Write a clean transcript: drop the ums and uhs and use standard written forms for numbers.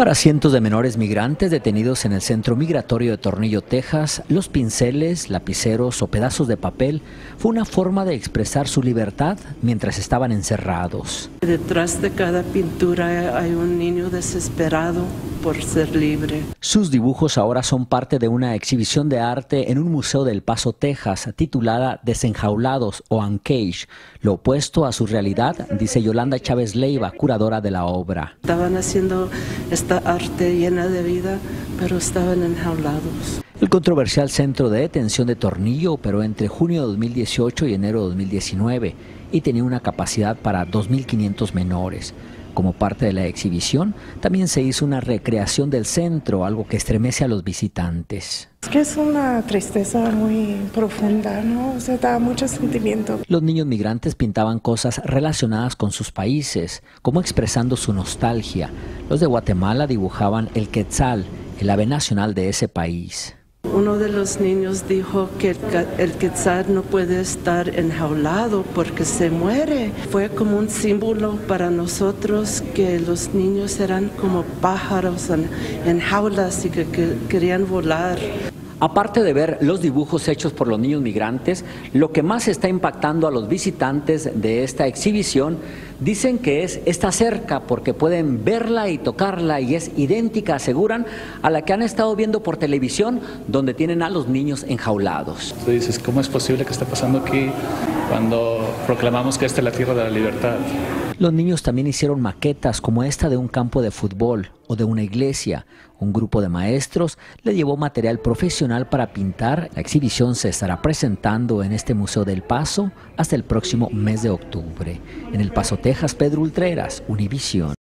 Para cientos de menores migrantes detenidos en el centro migratorio de Tornillo, Texas, los pinceles, lapiceros o pedazos de papel fue una forma de expresar su libertad mientras estaban encerrados. Detrás de cada pintura hay un niño desesperado por ser libre. Sus dibujos ahora son parte de una exhibición de arte en un museo del Paso, Texas, titulada Desenjaulados o Uncaged, lo opuesto a su realidad, dice Yolanda Chávez Leiva, curadora de la obra. Estaban haciendo esta arte llena de vida, pero estaban enjaulados. El controversial centro de detención de Tornillo operó entre junio de 2018 y enero de 2019 y tenía una capacidad para 2.500 menores. Como parte de la exhibición, también se hizo una recreación del centro, algo que estremece a los visitantes. Es que es una tristeza muy profunda, ¿no? O sea, da mucho sentimiento. Los niños migrantes pintaban cosas relacionadas con sus países, como expresando su nostalgia. Los de Guatemala dibujaban el quetzal, el ave nacional de ese país. Uno de los niños dijo que el quetzal no puede estar enjaulado porque se muere. Fue como un símbolo para nosotros que los niños eran como pájaros en jaulas y que querían volar. Aparte de ver los dibujos hechos por los niños migrantes, lo que más está impactando a los visitantes de esta exhibición dicen que es esta cerca, porque pueden verla y tocarla y es idéntica, aseguran, a la que han estado viendo por televisión, donde tienen a los niños enjaulados. Tú dices, ¿cómo es posible que esté pasando aquí cuando proclamamos que esta es la tierra de la libertad? Los niños también hicieron maquetas como esta de un campo de fútbol o de una iglesia. Un grupo de maestros le llevó material profesional para pintar. La exhibición se estará presentando en este Museo del Paso hasta el próximo mes de octubre. En El Paso, Texas, Pedro Ultreras, Univision.